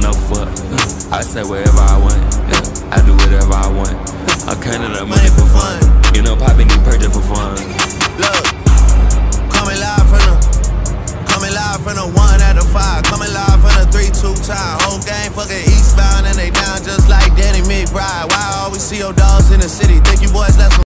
no fuck. I say wherever I want, I do whatever I want. I'm counting up money for fun. You know, poppin' these purchase for fun. Look, coming live from the 1 out of 5. Coming live from the 3-2 time. Whole gang fucking eastbound and they down just like Danny McBride. Why I always see your dogs in the city? Think you boys left some